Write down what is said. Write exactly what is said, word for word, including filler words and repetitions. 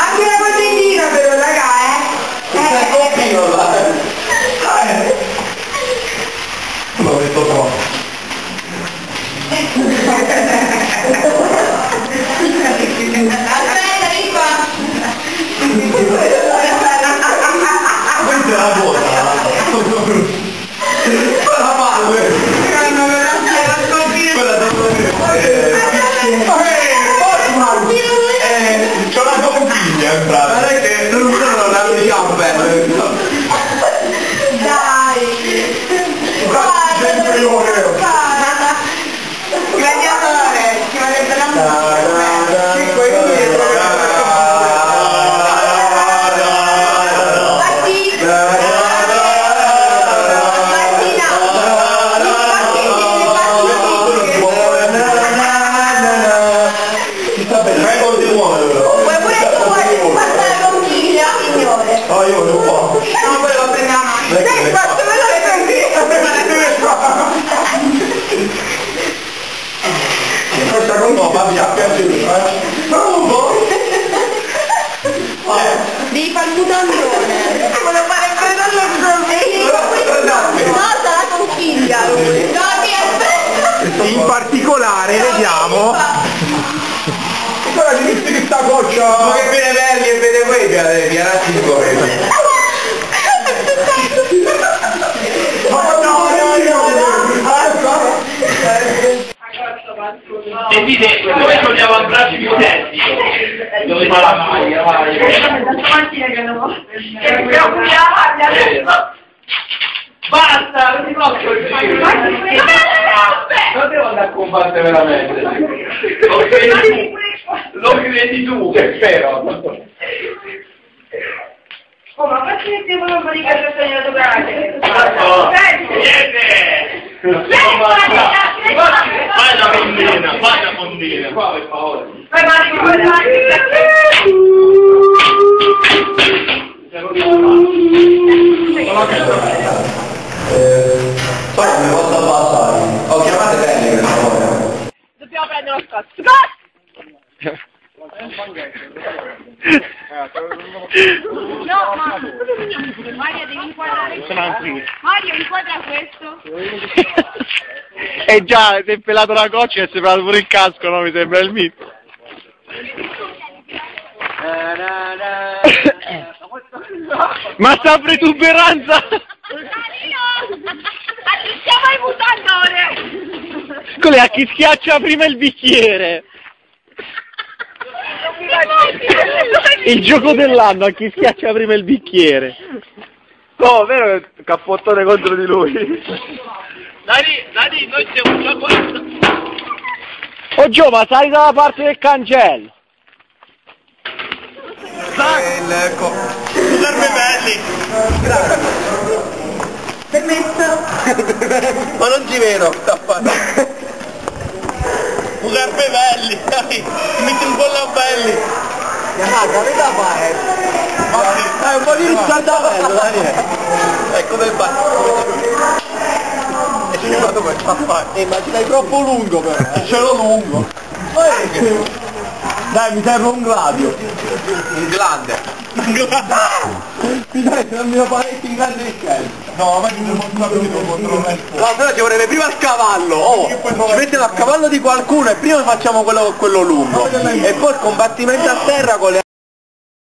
Anche la contadina però, raga, eh! Stai coppino, dai! L'ho detto troppo. Aspetta, vieni qua! Questa è la vuota! La palle! Quella da c'ho una compagna in pratica! Non è che non sono una gambe! Dai! Gladiatore! Ci vorrebbe la musica! cinque minuti e no, io non può. No, poi lo prendiamo. Sei fatto veloce così. Forse con no, ma mi ha piaciuto, eh? Bravo! Devi fare il mutandone. Volevo fare il mutandone. No, sarà conchiglia. No, mi aspetta. In particolare, vediamo... Guarda, ti visto che sta goccia... Ma che vede belli e vede quei pianati di correre. Ma no, no, E dite, noi togliamo a braccio più testi. Dove fa la maglia, vai. Basta, non ti posso dire. Non devo andare a combattere veramente. Lo credi tu, lo credi tu, che spero. Oh, ma facci mettere quello di casa segnato grande. Niente! Vai da fondina, vai da fondina. Qua per favore. Vai, vai, vai, vai. Poi mi posso abbassare. Oh, chiamate Belli per favore. Dobbiamo prendere lo scotch. No, ma Mario devi inquadrare. Mario inquadra questo. E già, si è pelato la goccia e si è pelato pure il casco, no? Mi sembra il mito. Ma sta protuberanza! Assistiamo ai mutandone! Scusa, a chi schiaccia prima il bicchiere? Il gioco dell'anno, a chi schiaccia prima il bicchiere? No, vero che cappottone contro di lui? Dani, Dani, noi siamo già questo. Oh Gio, ma sali dalla parte del cancello! Ecco. Serve Belli. Permesso? Ma non ci vedo, sta facendo. Serve Belli, dai. Metti un po' la Belli. Chiamata, che da fare? Dai, un po' di riscaldamento, Daniele. Ecco del bagno. E ci vado questo a fare. Eh, ma ce l'hai troppo lungo però. Eh. Ce l'ho lungo. Dai, mi serve un gladio. Un glande. Mi dai, se non mi lo parecchi in grande scherzo. No, ma non capito contro me. No, però ci vorrebbe prima il cavallo, oh! Ci mettono a cavallo di qualcuno e prima facciamo quello, quello lungo. E poi il combattimento a terra con le